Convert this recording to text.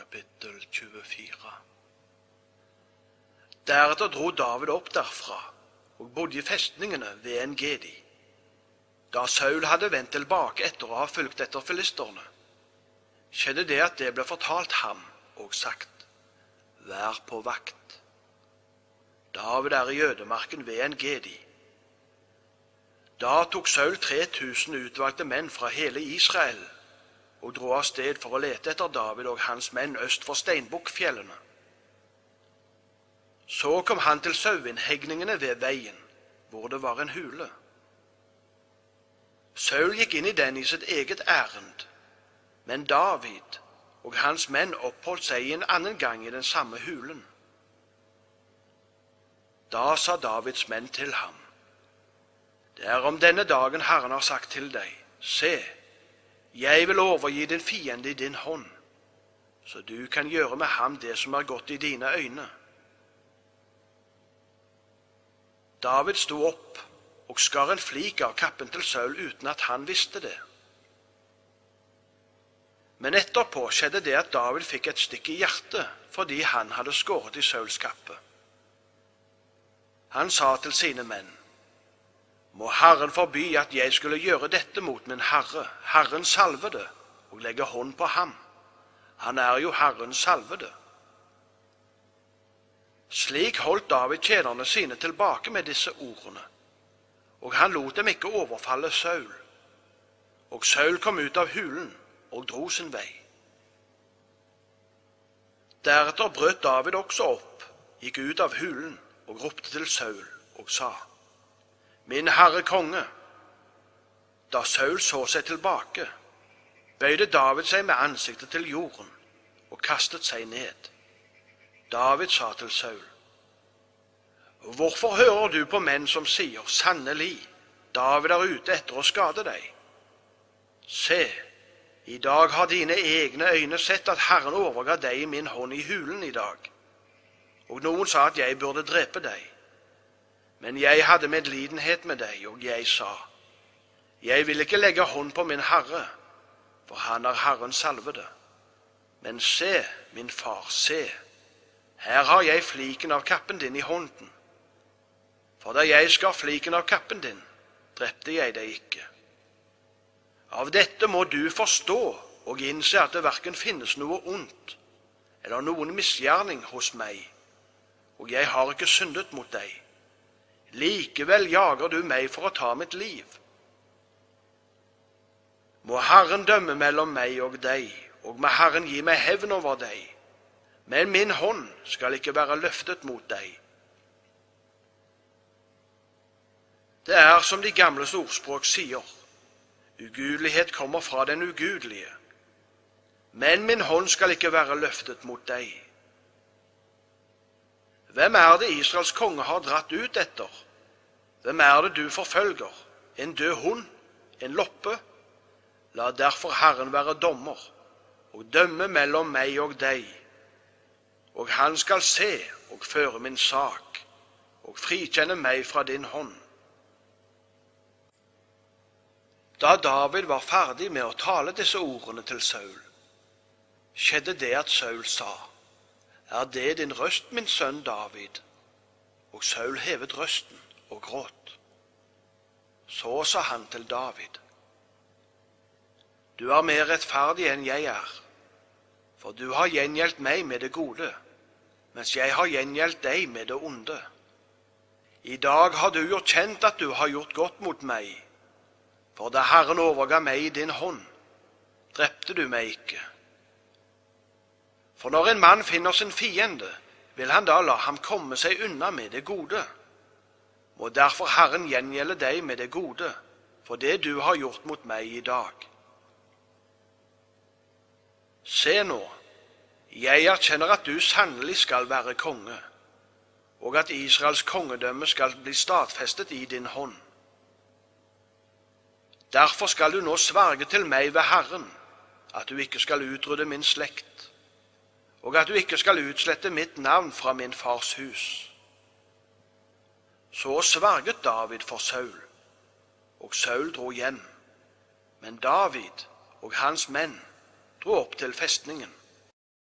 kapittel 24. Deretter dro David opp derfra og bodde i festningene ved En-Gedi. Da Saul hadde vendt tilbake etter å ha fulgt etter filisterne, skjedde det at det ble fortalt ham og sagt: Vær på vakt. David er i ødemarken ved En-Gedi. Da tok Saul 3000 utvalgte menn fra hele Israel og dro av sted for å lete etter David og hans menn øst for Steinbukkfjellene. Så kom han til saueinnhegningene ved veien, hvor det var en hule. Saul gikk inn i den i sitt eget ærend, men David og hans menn oppholdt seg en annen gang i den samme hulen. Da sa Davids menn til ham: Det er om denne dagen Herren har sagt til deg: Se, jeg vil overgi din fiende i din hånd, så du kan gjøre med ham det som er godt i dine øyne. David sto opp og skar en flik av kappen til Saul uten at han visste det. Men etterpå skjedde det at David fikk et stikk i hjertet fordi han hadde skåret i Sauls kappe. Han sa til sine menn: Må Herren forby at jeg skulle gjøre dette mot min herre, Herren salvede, og legge hånd på ham. Han er jo Herren salvede. Slik holdt David tjenerne sine tilbake med disse ordene, og han lot dem ikke overfalle Saul. Og Saul kom ut av hulen og dro sin vei. Deretter brøt David også opp, gikk ut av hulen og ropte til Saul og sa: Min herre konge. Da Saul så seg tilbake, bøyde David seg med ansiktet til jorden og kastet seg ned. David sa til Saul: Hvorfor hører du på menn som sier: Sannelig, David er ute etter å skade deg? Se, i dag har dine egne øyne sett at Herren overga deg i min hånd i hulen i dag. Og noen sa at jeg burde drepe deg. Men jeg hadde medlidenhet med deg, og jeg sa: Jeg vil ikke legge hånd på min herre, for han er Herren salvede. Men se, min far, se, her har jeg fliken av kappen din i hånden. For da jeg skar fliken av kappen din, drepte jeg deg ikke. Av dette må du forstå og innse at det hverken finnes noe ondt eller noen misgjerning hos meg, og jeg har ikke syndet mot deg. Likevel jager du meg for å ta mitt liv. Må Herren dømme mellom meg og deg, og må Herren gi meg hevn over deg. Men min hånd skal ikke være løftet mot deg. Det er som de gamles ordspråk sier: Ugudelighet kommer fra den ugudelige. Men min hånd skal ikke være løftet mot deg. Hvem er det Israels konge har dratt ut etter? Hvem er det du forfølger? En død hund? En loppe? La derfor Herren være dommer, og dømme mellom meg og deg. Og han skal se og føre min sak, og frikjenne meg fra din hånd. Da David var ferdig med å tale disse ordene til Saul, skjedde det at Saul sa: Er det din røst, min sønn David? Og Saul hevet røsten og gråt. Så sa han til David: Du er mer rettferdig enn jeg er, for du har gjengjeldt meg med det gode, mens jeg har gjengjeldt deg med det onde. I dag har du gjort kjent at du har gjort godt mot meg, for da Herren overga meg i din hånd, drepte du meg ikke. For når en mann finner sin fiende, vil han da la ham komme seg unna med det gode. Må derfor Herren gjengjelde deg med det gode, for det du har gjort mot meg i dag. Se nå, jeg erkjenner at du sannelig skal være konge, og at Israels kongedømme skal bli stadfestet i din hånd. Derfor skal du nå sverge til meg ved Herren, at du ikke skal utrydde min slekt, og at du ikke skal utslette mitt navn fra min fars hus. Så sverget David for Saul, og Saul dro hjem, men David og hans menn dro opp til festningen.